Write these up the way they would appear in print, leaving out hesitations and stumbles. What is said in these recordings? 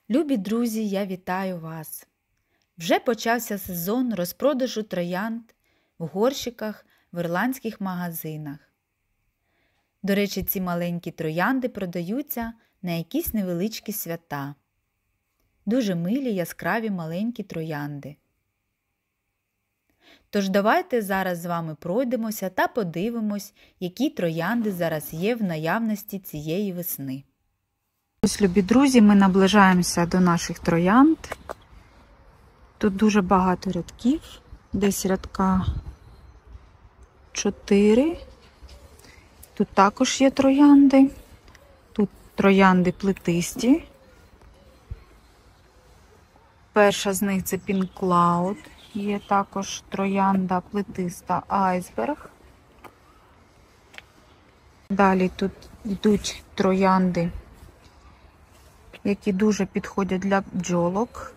Любі друзі, я вітаю вас! Вже почався сезон розпродажу троянд в горщиках в ірландських магазинах. До речі, ці маленькі троянди продаються на якісь невеличкі свята. Дуже милі яскраві маленькі троянди. Тож давайте зараз з вами пройдемося та подивимось, які троянди зараз є в наявності цієї весни. Ось, любі друзі, ми наближаємося до наших троянд. Тут дуже багато рядків, десь рядка 4. Тут також є троянди. Тут троянди плетисті. Перша з них це Pink Cloud. Є також троянда плетиста Айсберг. Далі тут йдуть троянди, які дуже підходять для бджолок.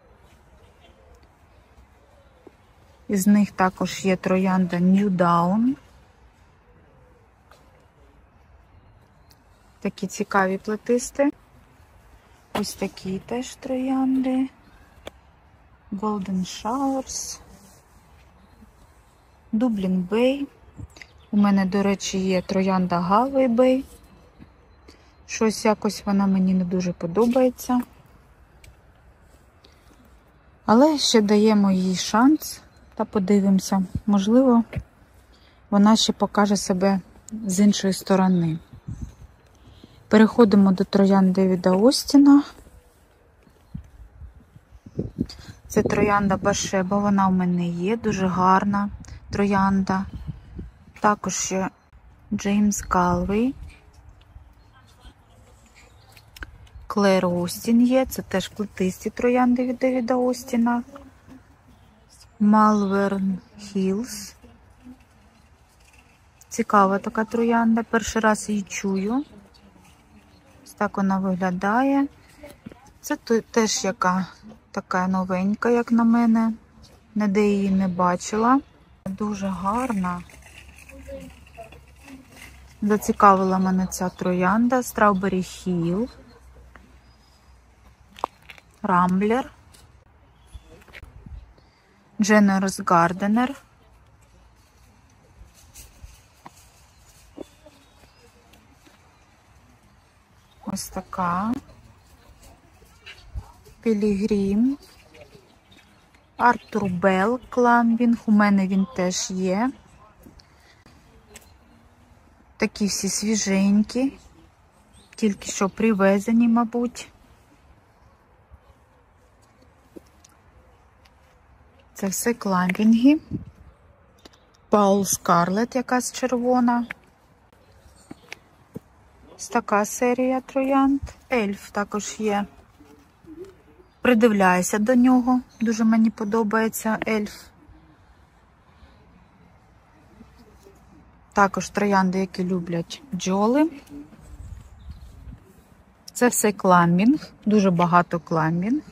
Із них також є троянда New Dawn. Такі цікаві плетисти. Ось такі теж троянди. Golden Showers. Dublin Bay. У мене, до речі, є троянда Galway Bay. Щось якось вона мені не дуже подобається. Але ще даємо їй шанс та подивимося. Можливо, вона ще покаже себе з іншої сторони. Переходимо до троянд Девіда Остіна. Це троянда Башеба, вона у мене є, дуже гарна троянда. Також є Джеймс Галвей. Клер Остін є, це теж плетисті троянди від Девіда Остіна. Malvern Hills. Цікава така троянда, перший раз її чую. Ось так вона виглядає. Це теж яка така новенька, як на мене. Ніде її не бачила. Дуже гарна. Зацікавила мене ця троянда. Strawberry Hill. Rambler. Generous Gardener. Ось така. Пілігрім. Артур Белл Кламбінг. У мене він теж є. Такі всі свіженькі. Тільки що привезені, мабуть. Це все кламбінги. Паул Скарлет, якась червона. Ось така серія троянд. Ельф також є. Придивляюся до нього. Дуже мені подобається ельф. Також троянди, які люблять бджоли. Це все кламбінг. Дуже багато кламбінг.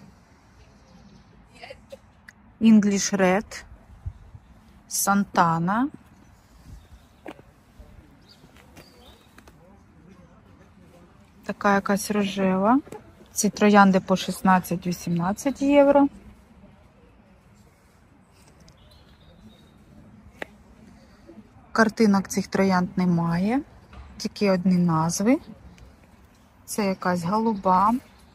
English Red. Сантана. Така якась рожева. Ці троянди по 16-18 євро. Картинок цих троянд немає. Тільки одні назви. Це якась голуба.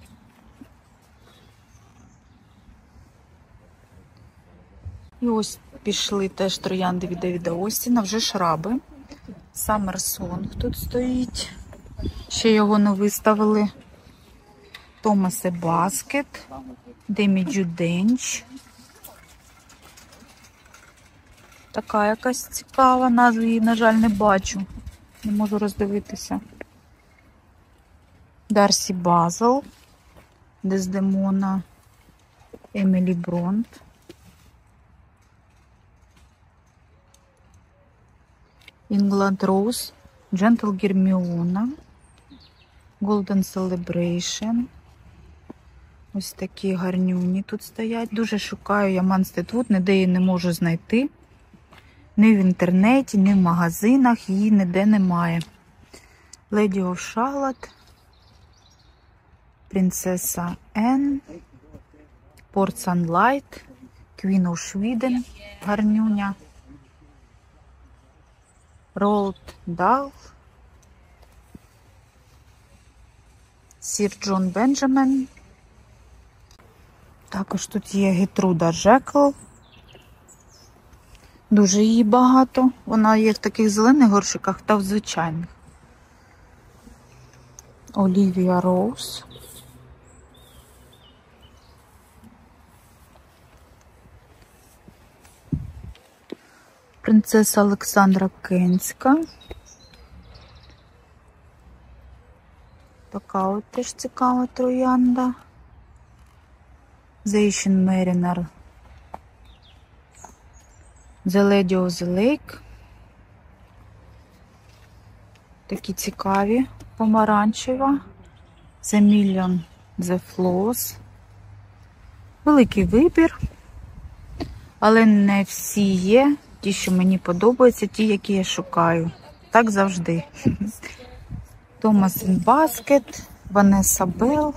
І ось пішли теж троянди від Девіда Остіна, вже шраби. Summer Song тут стоїть. Ще його не виставили. Томасе Баскет. Деміджу Денч. Така якась цікава, назви її, на жаль, не бачу. Не можу роздивитися. Дарсі Базел. Дездемона. Емілі Бронт. England Rose, Gentle Герміона, Golden Celebration. Ось такі гарнюні тут стоять. Дуже шукаю я Манстед-Вуд, ніде її не можу знайти. Ні в інтернеті, ні в магазинах, її ніде немає. Lady of Charlotte, Принцеса Ен, Порт Санлайт, Queen of Sweden, гарнюня, Roald Dahl, Сір Джон Бенджамен. Також тут є Гертруда Жекл. Дуже її багато. Вона є в таких зелених горшиках та в звичайних. Олівія Роуз. Принцеса Олександра Кенська. Така от теж цікава троянда. The Asian Mariner. The Lady of the Lake. Такі цікаві. Помаранчева. The Million, The Floss. Великий вибір. Але не всі є. Ті, що мені подобаються, ті, які я шукаю. Так завжди. Томас Баскет, Ванесса Белл.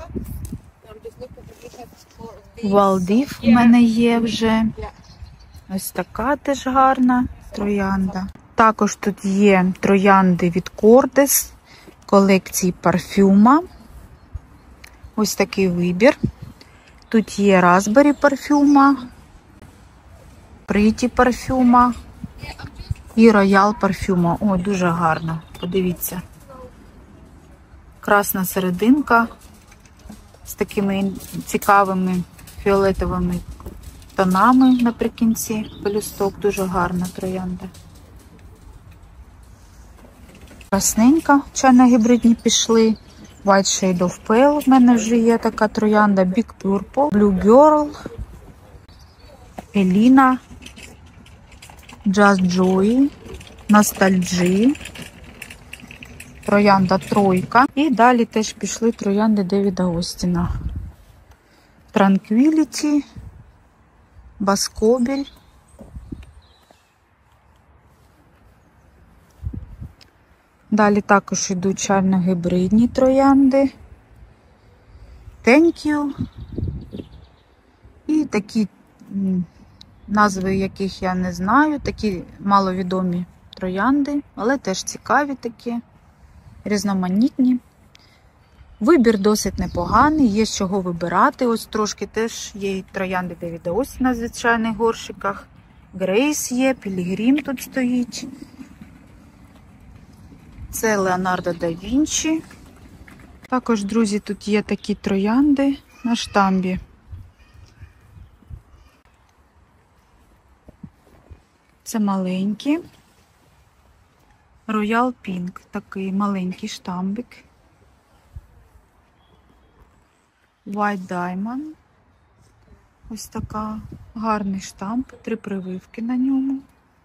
Валдів у мене є вже. Ось така теж гарна троянда. Також тут є троянди від Кордес, колекції парфюма. Ось такий вибір. Тут є Raspberry парфюма, Pretty парфюма і Royal парфюма. Ой, дуже гарно. Подивіться. Красна серединка з такими цікавими фіолетовими тонами наприкінці. Пелюсток, дуже гарна троянда. Красненька, чайно-гібридні пішли. White Shade of Pale, в мене вже є така троянда. Big Purple, Blue Girl, Еліна, Just Joy, Nostalgie, троянда Тройка. І далі теж пішли троянди Девіда Остіна. Tranquility, Баскобіль. Далі також йдуть чайно-гібридні троянди. Thank you. І такі, назви яких я не знаю, такі маловідомі троянди, але теж цікаві такі, різноманітні. Вибір досить непоганий, є з чого вибирати. Ось трошки теж є троянди Девіда Остіна в звичайних горшиках. Грейс є, Пілігрім тут стоїть. Це Леонардо да Вінчі. Також, друзі, тут є такі троянди на штамбі. Це маленькі. Royal Pink, такий маленький штамбик. White Diamond. Ось така гарний штамп, 3 прививки на ньому.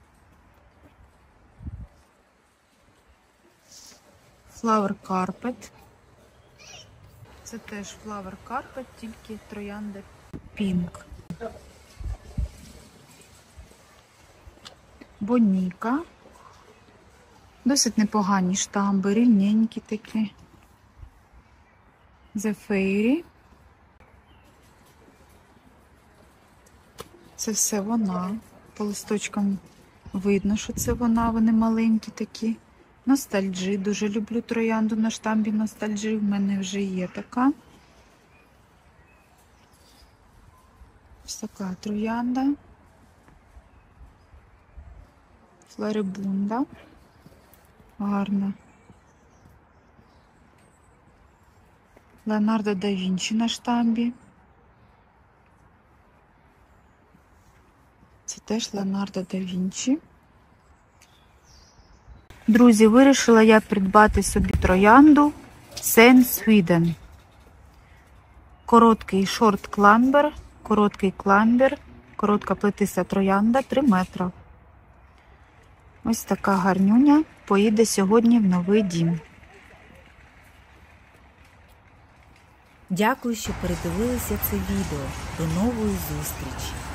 Flower Carpet. Це теж Flower Carpet, тільки троянди Pink. Боніка. Досить непогані штамби, рівненькі такі. The Fairy. Це все вона. По листочкам видно, що це вона, вони маленькі такі. Ностальджі. Дуже люблю троянду на штамбі Ностальджі. В мене вже є така. Ось така троянда. Флорибунда. Гарна. Леонардо да Вінчі на штамбі. Це теж Леонардо да Вінчі. Друзі, вирішила я придбати собі троянду Сейн Свіден. Короткий шорт кламбер, короткий кламбер, коротка плетиста троянда 3 метри. Ось така гарнюня поїде сьогодні в новий дім. Дякую, що передивилися це відео. До нової зустрічі!